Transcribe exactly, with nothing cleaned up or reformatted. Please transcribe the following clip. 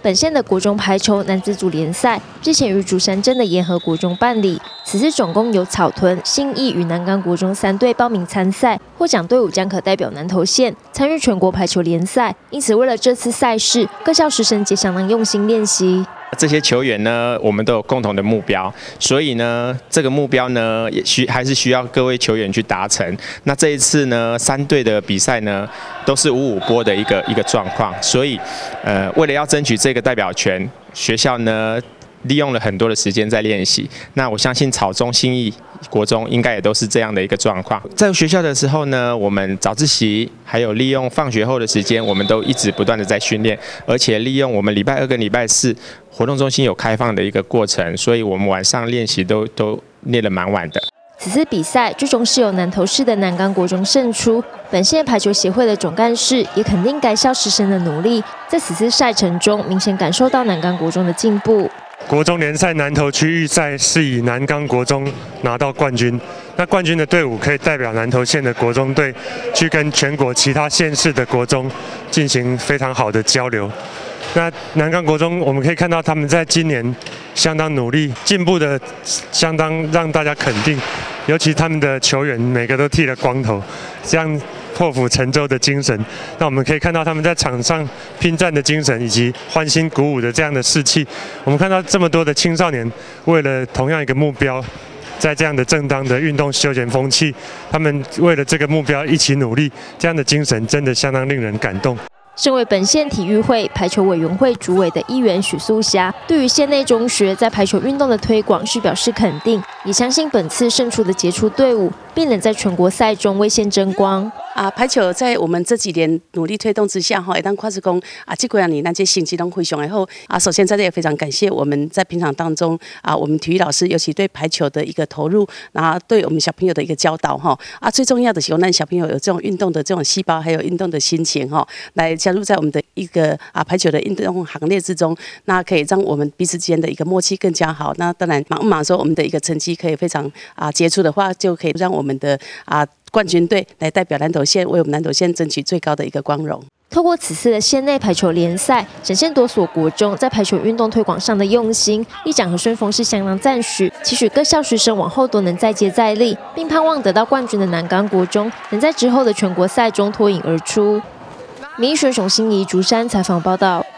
本县的国中排球男子组联赛日前于竹山镇的沿河国中办理，此次总共有草屯、信义与南竿国中三队报名参赛，获奖队伍将可代表南投县参与全国排球联赛。因此，为了这次赛事，各校师生皆相当用心练习。 这些球员呢，我们都有共同的目标，所以呢，这个目标呢，也需还是需要各位球员去达成。那这一次呢，三队的比赛呢，都是五五波的一个一个状况，所以，呃，为了要争取这个代表权，学校呢。 利用了很多的时间在练习，那我相信草中、信义国中应该也都是这样的一个状况。在学校的时候呢，我们早自习还有利用放学后的时间，我们都一直不断的在训练，而且利用我们礼拜二跟礼拜四活动中心有开放的一个过程，所以我们晚上练习都都练得蛮晚的。 此次比赛最终是由南投市的南竿国中胜出。本县排球协会的总干事也肯定该校师生的努力，在此次赛程中明显感受到南竿国中的进步。 国中联赛南投区域赛是以南竿国中拿到冠军，那冠军的队伍可以代表南投县的国中队去跟全国其他县市的国中进行非常好的交流。那南竿国中我们可以看到他们在今年相当努力，进步的相当让大家肯定，尤其他们的球员每个都剃了光头，这样。 破釜沉舟的精神，那我们可以看到他们在场上拼战的精神，以及欢欣鼓舞的这样的士气。我们看到这么多的青少年为了同样一个目标，在这样的正当的运动休闲风气，他们为了这个目标一起努力，这样的精神真的相当令人感动。 身为本县体育会排球委员会主委的议员许素霞，对于县内中学在排球运动的推广是表示肯定，也相信本次胜出的杰出队伍必能在全国赛中为县争光。 啊，排球在我们这几年努力推动之下，哈，会当看是讲啊，这几年咱这成绩都非常的好啊。首先在这也非常感谢我们在平常当中啊，我们体育老师尤其对排球的一个投入，然后对我们小朋友的一个教导，哈啊，最重要的是让小朋友有这种运动的这种细胞，还有运动的心情，哈，来。 加入在我们的一个啊排球的运动行列之中，那可以让我们彼此之间的一个默契更加好。那当然，马马说我们的一个成绩可以非常啊杰出的话，就可以让我们的啊冠军队来代表南投县，为我们南投县争取最高的一个光荣。 透过此次的县内排球联赛，展现多所国中在排球运动推广上的用心，议长和顺丰是相当赞许，期许各校师生往后都能再接再厉，并盼望得到冠军的南竿国中能在之后的全国赛中脱颖而出。民意选手心仪竹山采访报道。